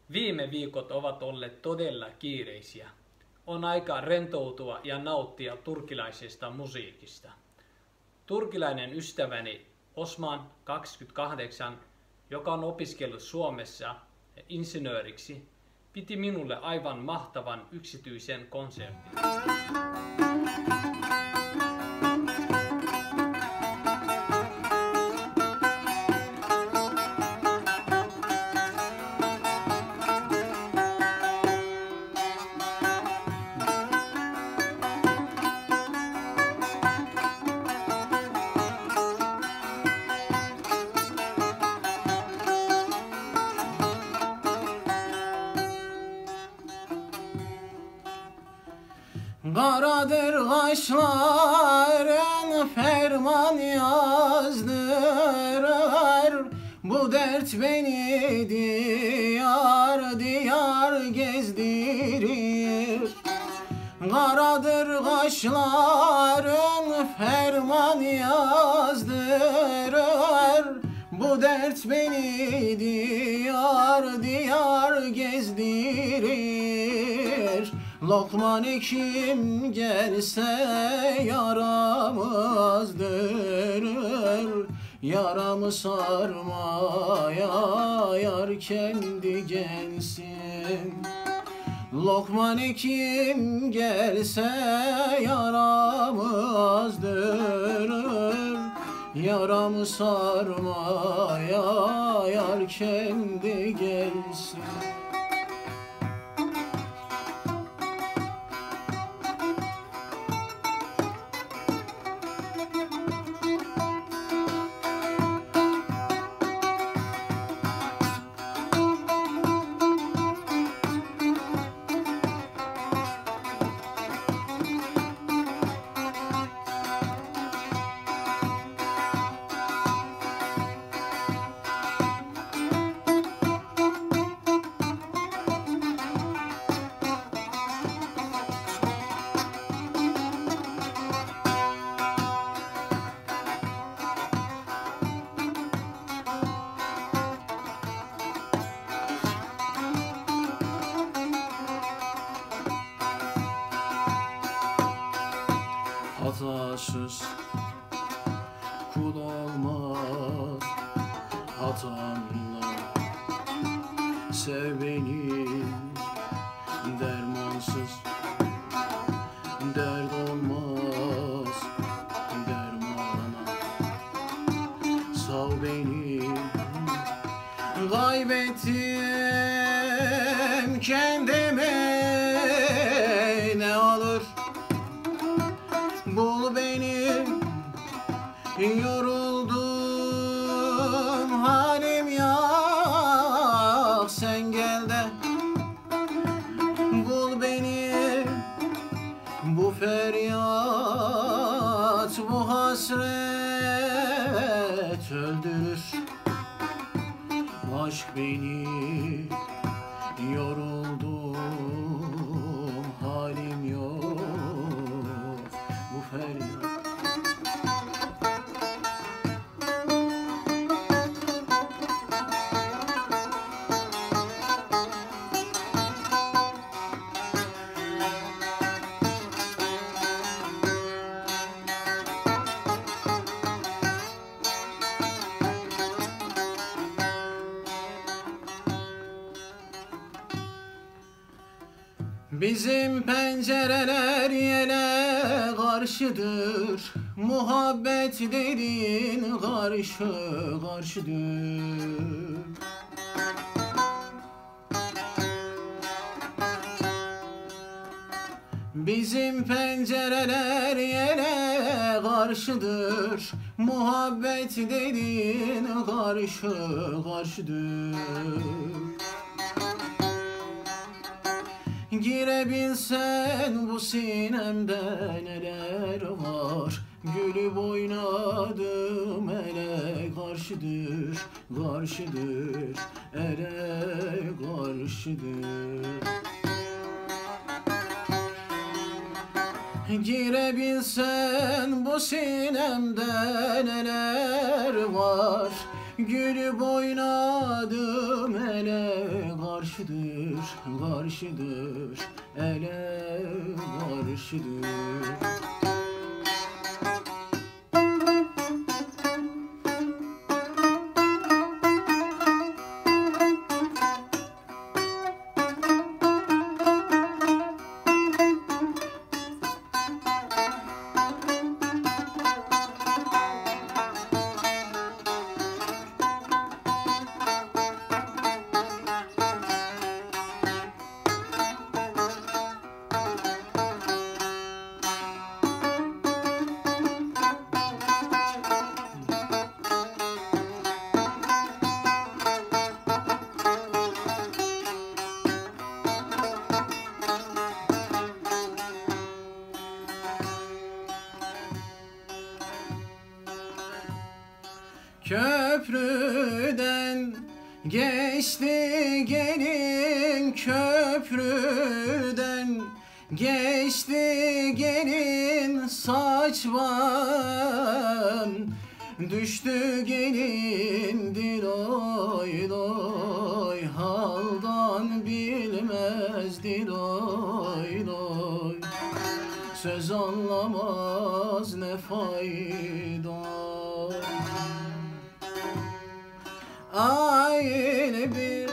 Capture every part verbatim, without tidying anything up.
Viime viikot ovat olleet todella kiireisiä. On aika rentoutua ja nauttia turkilaisesta musiikista. Turkilainen ystäväni Osman, kaksikymmentäkahdeksan, joka on opiskellut Suomessa insinööriksi, piti minulle aivan mahtavan yksityisen konsertin. Karadır kaşların ferman yazdırır. Bu dert beni diyar diyar gezdirir. Karadır kaşların ferman yazdırır. Bu dert beni diyar diyar gezdirir. Lokman kim gelse yaramızdırır. Yaramı sarmaya yar kendi gelsin. Lokman kim gelse yaramızdırır. Yaramı sarmaya yar kendi gelsin. Hatasız kul olmaz, hatanla sev beni. Dermansız dert olmaz, dermana sav beni. Kaybettim kendimi, ne olur bul beni. Yoruldum halim yok, sen gel de bul beni. Bu feryat, bu hasret öldürür. Aşk beni, yoruldum halim yok, bu feryat. Bizim pencereler yele karşıdır. Muhabbet dediğin karşı karşıdır. Bizim pencereler yele karşıdır. Muhabbet dediğin karşı karşıdır. Girebilsen bu sinemde neler var. Gülüp oynadım ele karşıdır, karşıdır, ele karşıdır. Girebilsen bu sinemde neler var. Gülüp oynadım ele karşıdır. karşıdır, karşıdır, ele karşıdır. Köprüden geçti gelin, köprüden geçti gelin, saçvan düştü gelin, diloy doy haldan bilmez, diloy doy söz anlamaz ne fayda. Aile bir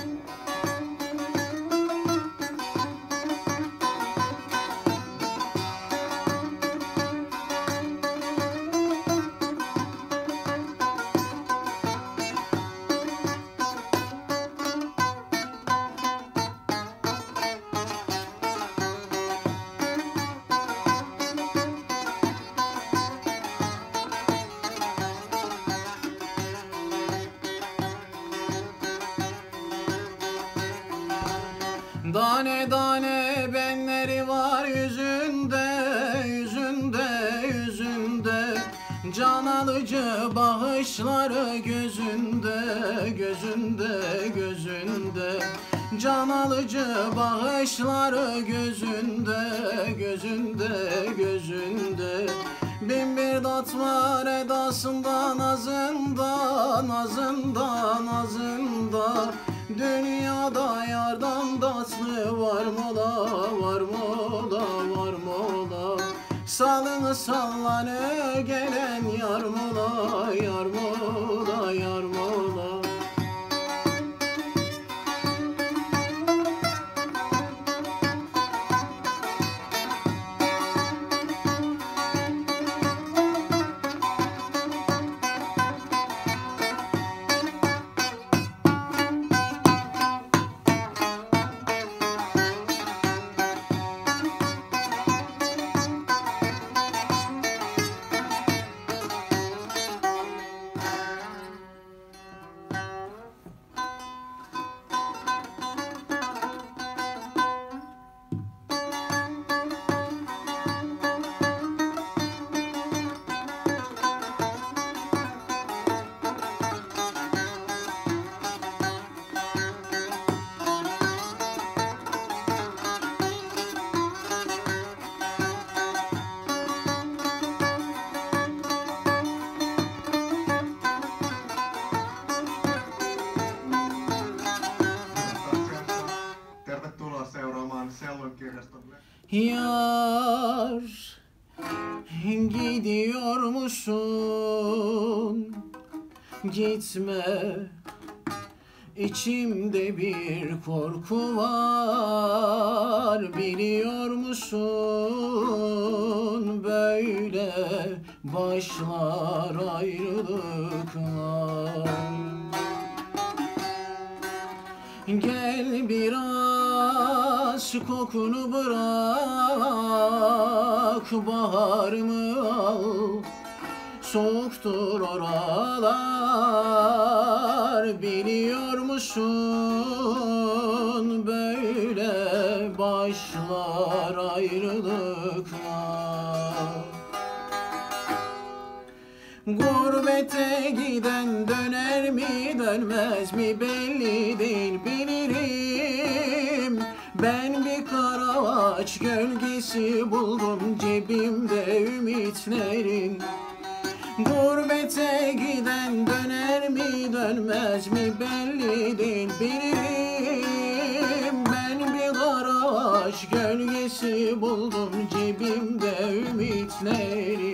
Dane tane benleri var yüzünde, yüzünde, yüzünde. Can alıcı bakışları gözünde, gözünde, gözünde. Can alıcı bakışları gözünde, gözünde, gözünde. Bin bir tat var edasında, nazında, nazında, nazında. Dünyada yardan tatlı var mola, var mola, var mola. Salını sallanı gelen yar mola, yar mola, yar mola. Yar, gidiyor musun? Gitme, içimde bir korku var. Biliyor musun? Böyle başlar ayrılıklar. Gel biraz kokunu bırak, baharımı al. Soğuktur oralar, biliyor musun? Böyle başlar ayrılıklar. Gurbete giden döner mi dönmez mi belli değil, bilirim. Ben bir karaağaç gölgesi buldum cebimde ümitlerin. Gurbete giden döner mi dönmez mi belli değil, bilirim. çaresi buldum cebimde ümitleri.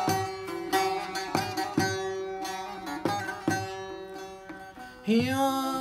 Ya